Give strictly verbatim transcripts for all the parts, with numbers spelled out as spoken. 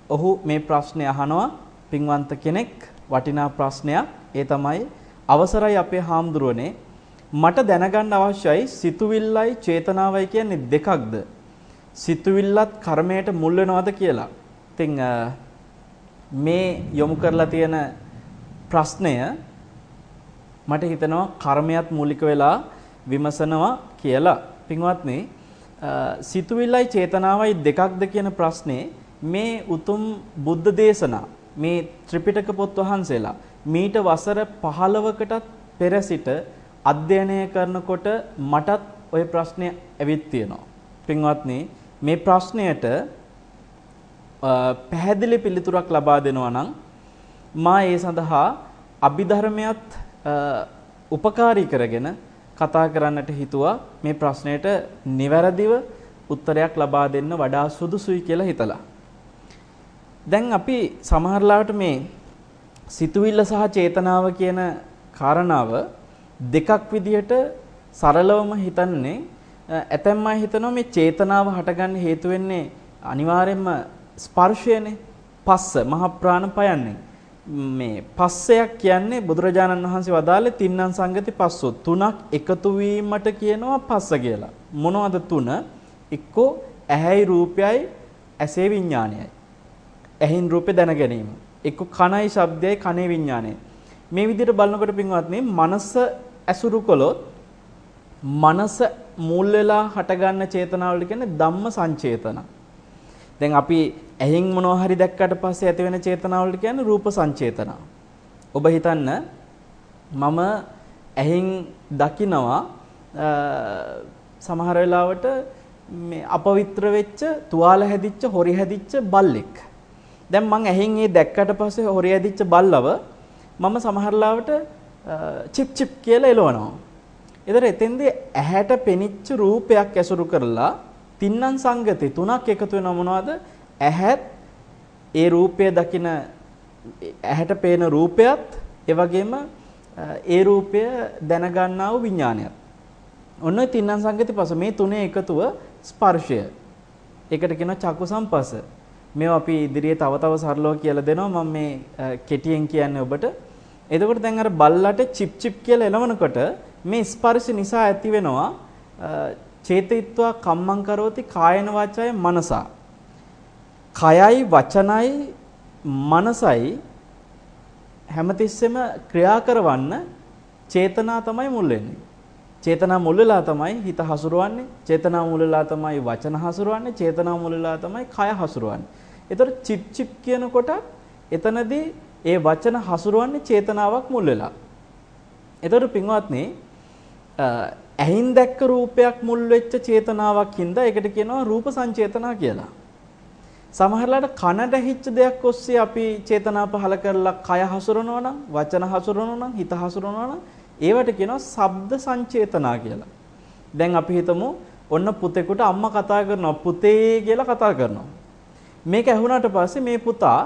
ඔහු මේ ප්‍රශ්නේ අහනවා පින්වන්ත කෙනෙක් වටිනා ප්‍රශ්නයක්. ඒ තමයි අවසරයි අපේ හාමුදුරුවනේ මට දැනගන්න අවශ්‍යයි සිතුවිල්ලයි චේතනාවයි කියන්නේ දෙකක්ද? සිතුවිල්ලත් කර්මයට මුල් වෙනවද කියලා. ඉතින් මේ යොමු කරලා තියෙන ප්‍රශ්නය මට හිතෙනවා කර්මයක් මූලික වෙලා විමසනවා කියලා. පින්වත්නි සිතුවිල්ලයි චේතනාවයි දෙකක්ද කියන ප්‍රශ්නේ මේ උතුම් බුද්ධ දේශනා මේ ත්‍රිපිටක පොත් වහන්සේලා මීට වසර පහළොවකටත් පෙර සිට අධ්‍යයනය කරනකොට මටත් ওই ප්‍රශ්නේ ඇවිත් තියෙනවා. පින්වත්නි මේ ප්‍රශ්නයට පැහැදිලි පිළිතුරක් ලබා දෙනවා නම් මා ඒ සඳහා අභිධර්මයත් උපකාරී කරගෙන කතා කරන්නට හිතුවා මේ ප්‍රශ්නයට නිවැරදිව උත්තරයක් ලබා දෙන්න වඩා සුදුසුයි කියලා හිතලා. දැන් අපි සමහරලාට මේ සිතුවිල්ල සහ චේතනාව කියන කාරණාව දෙකක් විදිහට සරලවම හිතන්නේ. ඇතැම් අය හිතනවා මේ චේතනාව හටගන්න හේතු වෙන්නේ අනිවාර්යයෙන්ම ස්පර්ශයනේ. පස්ස මහ ප්‍රාණ පයන්නේ. මේ පස්සයක් කියන්නේ බුදුරජාණන් වහන්සේ වදාළේ තින්නම් සංගති පස්සෝ තුනක් එකතු වීමට කියනවා පස්ස කියලා. මොනවද තුන? එක්කෝ ඇහැයි රූපයයි ඇසේ විඥානයයි. ඇහින් රූපේ දැන ගැනීම. එක්කෝ කනයි ශබ්දයයි කනේ විඥානයයි. මේ විදිහට බලනකොට පින්වත්නි මනස ඇසුරු කළොත් මනස මූල වෙලා හටගන්න චේතනාවල කියන්නේ ධම්ම සංචේතන. දැන් අපි ඇහෙන් මොනවා හරි දැක්කට පස්සේ ඇති වෙන චේතනාවලට කියන්නේ රූප සංචේතන. ඔබ හිතන්න මම ඇහෙන් දකිනවා සමහර වෙලාවට මේ අපවිත්‍ර වෙච්ච තුවාල හැදිච්ච හොරි හැදිච්ච බල්ලෙක්. දැන් මං ඇහෙන් ඒ දැක්කට පස්සේ හොරි හැදිච්ච බල්ලව මම සමහර වෙලාවට චිප් චිප් කියලා එලවනවා. ඒතර එතෙන්දී ඇහැට පෙනිච්ච රූපයක් ඇසුරු කරලා තින්නම් සංගති තුනක් එකතු වෙන මොනවද? ඇහත් ඒ රූපය දකින ඇහැට පේන රූපයත් ඒ වගේම ඒ රූපය දැනගන්නා වූ විඥානයත්. ඔන්න ඔය තින්නම් සංගති පස මේ තුනේ එකතුව ස්පර්ශය. ඒකට කියනවා චක්කු සම්පස්ස. මේවා අපි ඉදිරියේ තව තව සරලව කියලා දෙනවා. මම මේ කෙටියෙන් කියන්නේ ඔබට. එතකොට දැන් අර බල්ලට චිප් චිප් කියලා එළවනකොට මේ ස්පර්ශ නිසා ඇති වෙනවා චේතයිත්වා කම්මං කරෝති කායන වාචාය මනසා. කයයි වචනයි මනසයි හැමතිස්සෙම ක්‍රියා කරවන්න චේතනා තමයි මුල් වෙන්නේ. චේතනා මුල් වෙලා තමයි හිත හසුරවන්නේ. චේතනා මුල් වෙලා තමයි වචන හසුරවන්නේ. චේතනා මුල් වෙලා තමයි කය හසුරවන්නේ. ඒතර චිප් චිප් කියනකොට එතනදී ඒ වචන හසුරවන්නේ චේතනාවක් මුල් වෙලා. ඒතර පින්වත්නි ඇහින් දැක්ක රූපයක් මුල් වෙච්ච චේතනාවක් හින්දා ඒකට කියනවා රූප සංචේතනා කියලා. සමහරලාට කනට ඇහිච්ච දෙයක් ඔස්සේ අපි චේතනා පහල කරලා කය හසුරනවා නම් වචන හසුරනවා නම් හිත හසුරනවා නම් ඒවට කියනවා ශබ්ද සංචේතනා කියලා. දැන් අපි හිතමු ඔන්න පුතේකට අම්මා කතා කරනවා පුතේ කියලා කතා කරනවා. මේක ඇහුණාට පස්සේ මේ පුතා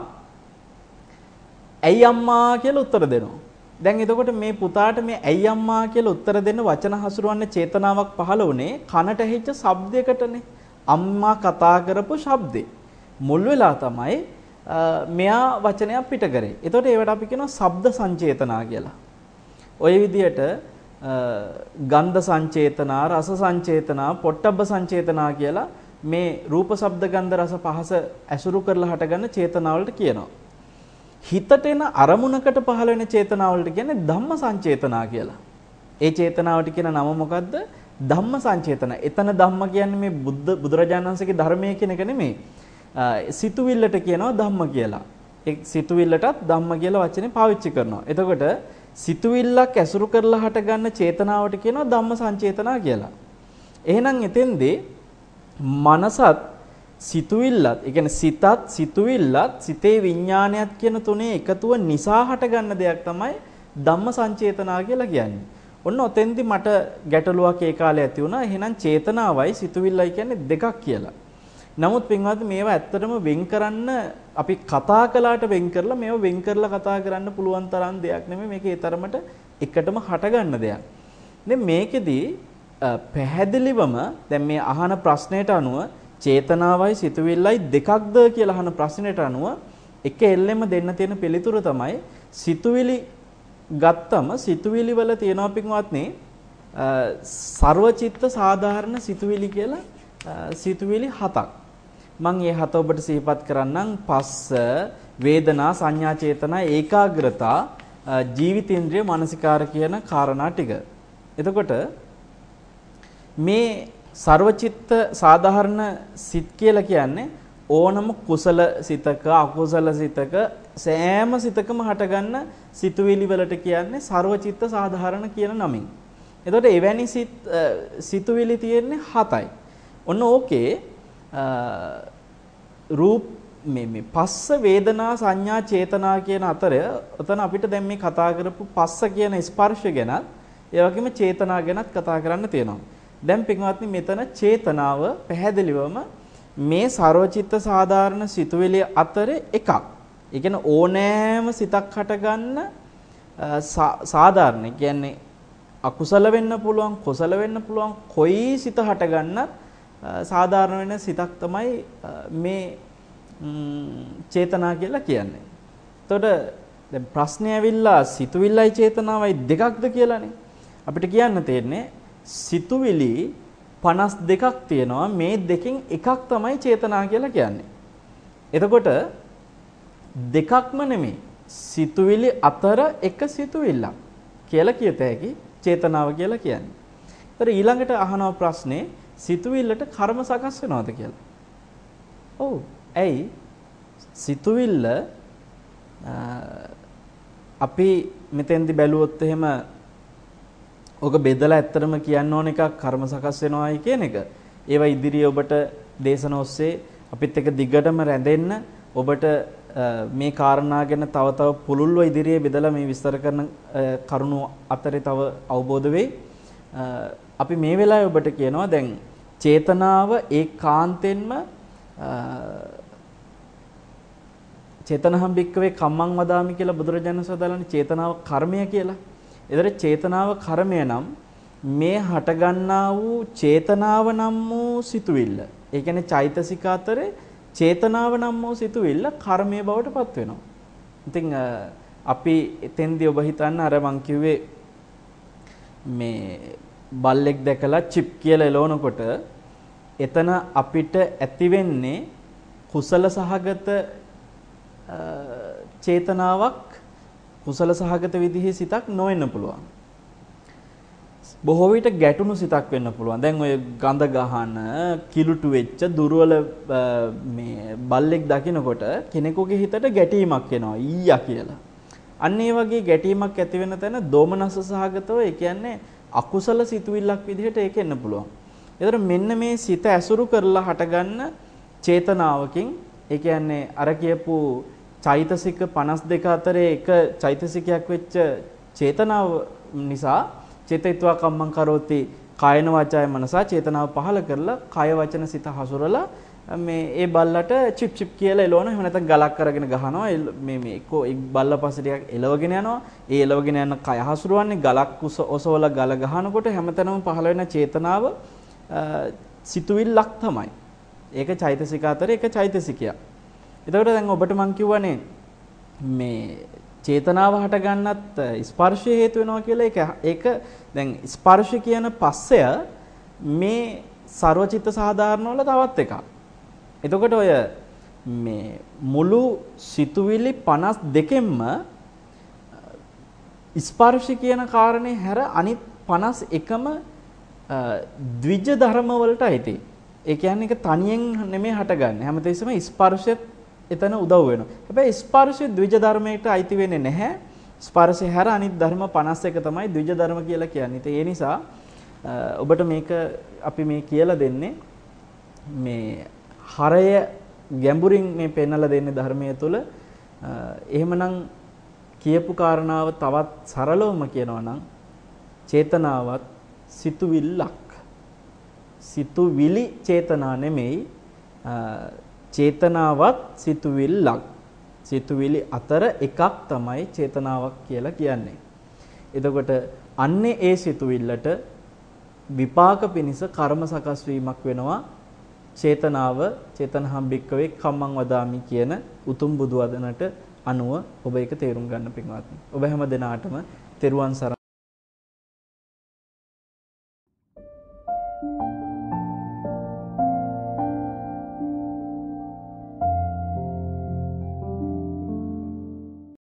ඇයි අම්මා කියලා උත්තර දෙනවා. දැන් එතකොට මේ පුතාට මේ ඇයි අම්මා කියලා උත්තර දෙන්න වචන හසුරවන්න චේතනාවක් පහළ වුණේ කනට ඇහිච්ච ශබ්දයකටනේ. අම්මා කතා කරපු ශබ්දේ මුල් වෙලා තමයි මෙයා වචනයක් පිට කරේ. එතකොට ඒවට අපි කියනවා ශබ්ද සංචේතනා කියලා. ওই විදිහට ගන්ධ සංචේතනා, රස සංචේතනා, පොට්ටබ්බ සංචේතනා කියලා මේ රූප ශබ්ද ගන්ධ රස පහස ඇසුරු කරලා හටගන්න චේතනාවලට කියනවා. හිතට එන අරමුණකට පහළ වෙන චේතනාවලට කියන්නේ ධම්ම සංචේතනා කියලා. ඒ චේතනාවට කියන නම මොකද්ද? ධම්ම සංචේතන. එතන ධම්ම කියන්නේ මේ බුද්ධ බුදුරජාණන් වහන්සේගේ ධර්මයේ කියන එක නෙමෙයි. සිතුවිල්ලට කියනවා ධම්ම කියලා. ඒ සිතුවිල්ලටත් ධම්ම කියලා වචනේ පාවිච්චි කරනවා. එතකොට සිතුවිල්ලක් ඇසුරු කරලා හටගන්න චේතනාවට කියනවා ධම්ම සංචේතනා කියලා. එහෙනම් එතෙන්දී මනසත් සිතුවිල්ලත්, ඒ කියන්නේ සිතත් සිතුවිල්ලත් සිතේ විඥානයත් කියන තුනේ එකතුව නිසා හටගන්න දෙයක් තමයි ධම්ම සංචේතනා කියලා කියන්නේ. ඔන්න ඔතෙන්දී මට ගැටලුවක් ඒ කාලේ ඇති වුණා. එහෙනම් චේතනාවයි සිතුවිල්ලයි කියන්නේ දෙකක් කියලා. නමුත් පින්වත්නි මේවා ඇත්තටම වෙන් කරන්න අපි කතා කළාට වෙන් කරලා මේවා වෙන් කරලා කතා කරන්න පුළුවන් තරම් දෙයක් නෙමෙයි. මේක ඒ තරමට එකටම හටගන්න දෙයක්. දැන් මේකෙදී පැහැදිලිවම දැන් මේ අහන ප්‍රශ්නයට අනුව චේතනාවයි සිතුවිල්ලයි දෙකක්ද කියලා අහන ප්‍රශ්නෙට අනුව එක එල්ලෙම දෙන්න තියෙන පිළිතුර තමයි සිතුවිලි ගත්තම සිතුවිලි වල තියෙනවා පින්වත්නි සර්වචිත්ත සාධාරණ සිතුවිලි කියලා සිතුවිලි හතක්. මම මේ හත ඔබට සිහිපත් කරන්නම්. පස්ස, වේදනා, සංඥා, චේතනා, ඒකාග්‍රතා, ජීවිතේන්ද්‍රිය, මානසිකාර කියන කාරණා ටික. එතකොට මේ සර්වචිත්ත සාධාරණ සිත් කියලා කියන්නේ ඕනම කුසල සිතක අකුසල සිතක සෑම සිතකම හටගන්න සිතුවිලි වලට කියන්නේ සර්වචිත්ත සාධාරණ කියන නමින්. එතකොට එවැනි සිත් සිතුවිලි තියෙන්නේ හතයි. ඔන්න ඕකේ රූප මේ මේ පස්ස වේදනා සංඥා චේතනා කියන අතර ඔතන අපිට දැන් මේ කතා කරපු පස්ස කියන ස්පර්ශ ගැනත් ඒ වගේම චේතනා ගැනත් කතා කරන්න තියෙනවා. දැන් පින්වත්නි මෙතන චේතනාව පැහැදිලිවම මේ සර්වචිත්ත සාධාරණ සිතුවිලි අතර එකක්. ඒ කියන්නේ ඕනෑම සිතක් හටගන්න සාධාරණ. කියන්නේ අකුසල වෙන්න පුළුවන්, කුසල වෙන්න පුළුවන්, කොයි සිත හටගන්නත් සාධාරණ වෙන සිතක් තමයි මේ චේතනා කියලා කියන්නේ. එතකොට දැන් ප්‍රශ්නේ ඇවිල්ලා සිතුවිල්ලයි චේතනාවයි දෙකක්ද කියලානේ. අපිට කියන්න තියෙන්නේ සිතුවිලි පනස් දෙකක් තියෙනවා. මේ දෙකෙන් එකක් තමයි චේතනා කියලා කියන්නේ. එතකොට දෙකක්ම නෙමෙයි. සිතුවිලි අතර එක සිතුවිල්ලක් කියලා කියත හැකි චේතනාව කියලා කියන්නේ. ඒතර ඊළඟට අහනවා ප්‍රශ්නේ සිතුවිල්ලට කර්ම සකස් වෙනවද කියලා. ඔව්. ඇයි සිතුවිල්ල අපි මෙතෙන්දි බැලුවොත් එහෙම ඔක බෙදලා ඇත්තටම කියන්න ඕන එකක් කර්ම සකස් වෙනවායි කියන එක. ඒවා ඉදිරියේ ඔබට දේශන ඔස්සේ අපිත් එක්ක දිගටම රැඳෙන්න ඔබට මේ කාරණා ගැන තව තව පුළුල්ව ඉදිරියේ බෙදලා මේ විස්තර කරන කරුණු අතරේ තව අවබෝධ වෙයි. අපි මේ වෙලාවේ ඔබට කියනවා දැන් චේතනාව ඒකාන්තෙන්ම චේතනහම් භික්කවේ කම්මං වදාමි කියලා බුදුරජාණන් වහන්සේ වදාළනේ චේතනාව කර්මය කියලා. ඒතර චේතනාව කර්මය නම් මේ හටගන්නා වූ චේතනාව නම් වූ සිතුවිල්ල. ඒ කියන්නේ චෛතසික අතරේ චේතනාව නම් වූ සිතුවිල්ල කර්මයේ බවට පත් වෙනවා. ඉතින් අපි එතෙන්දී ඔබ හිතන්න අර මං කිව්වේ මේ බල්ලෙක් දැකලා චිප් කියලා එලවනකොට එතන අපිට ඇති වෙන්නේ කුසල සහගත චේතනාවක් කුසල සහගත විදිහේ සිතක් නොවෙන්න පුළුවන්. බොහෝ විට ගැටුණු සිතක් වෙන්න පුළුවන්. දැන් ඔය ගඳ ගහන, කිලුටු වෙච්ච දුර්වල මේ බල්ලෙක් දකිනකොට කෙනෙකුගේ හිතට ගැටීමක් එනවා ඊයා කියලා. අන්න ඒ වගේ ගැටීමක් ඇති වෙන තැන දෝමනස සහගතව ඒ කියන්නේ අකුසල සිතුවිල්ලක් විදිහට ඒක එන්න පුළුවන්. ඒතර මෙන්න මේ සිත ඇසුරු කරලා හටගන්න චේතනාවකින් ඒ කියන්නේ අර කියපු චෛතසික පනස් දෙක අතරේ එක චෛතසිකයක් වෙච්ච චේතනාව නිසා චේතිත්වා කම්මං කරෝති කායන වාචාය මනසා චේතනාව පහල කරලා කාය වචන සිත හසුරලා මේ ඒ බල්ලට චිප් චිප් කියලා එලවන එහෙම නැත්නම් ගලක් අරගෙන ගහනවා මේ මේ එක්කෝ එක් බල්ල පස්සේ ටිකක් එලවගෙන යනවා ඒ එලවගෙන යන කය හසුරවන්නේ ගලක් ඔසවලා ගල ගහනකොට හැමතැනම පහළ වෙන චේතනාව සිතුවිල්ලක් තමයි. ඒක චෛතසික අතරේ එක චෛතසිකයක්. එතකොට දැන් ඔබට මම කියවනේ මේ චේතනාව හට ගන්නත් ස්පර්ශය හේතු වෙනවා කියලා ඒක ඒක දැන් ස්පර්ශ කියන පස්සය මේ සර්වචිත්ත සාධාරණ වල තවත් එකක්. එතකොට ඔය මේ මුළු සිතුවිලි පනස් දෙකෙන්ම ස්පර්ශ කියන කාරණේ හැර අනිත් පනස් එකම ද්විජ ධර්ම වලට අයිති. ඒ කියන්නේ ඒක තනියෙන් නෙමෙයි හටගන්නේ. හැමතිස්සෙම ස්පර්ශෙත් එතන උදව් වෙනවා. හැබැයි ස්පර්ශය ද්විජ ධර්මයකට අයිති වෙන්නේ නැහැ. ස්පර්ශය හැර අනිත් ධර්ම පනස් එක තමයි ද්විජ ධර්ම කියලා කියන්නේ. ඒ නිසා ඔබට මේක අපි මේ කියලා දෙන්නේ මේ හරය ගැඹුරින් මේ පෙන්වලා දෙන්නේ ධර්මයේ තුල. එහෙමනම් කියපු කාරණාව තවත් සරලවම කියනවා නම් චේතනාවත් සිතුවිල්ලක්. සිතුවිලි චේතනා නෙමෙයි චේතනාවත් සිතුවිල්ලක්. සිතුවිලි අතර එකක් තමයි චේතනාවක් කියලා කියන්නේ. එතකොට අන්නේ ඒ සිතුවිල්ලට විපාක පිණිස කර්ම සකස් වීමක් වෙනවා චේතනාව චේතනහම් භික්කවේ කම්මං වදාමි කියන උතුම් බුදු වදනට අනුව ඔබ ඒක තේරුම් ගන්න පින්වත්නි. ඔබ හැම දිනාටම තෙරුවන් සරණයි.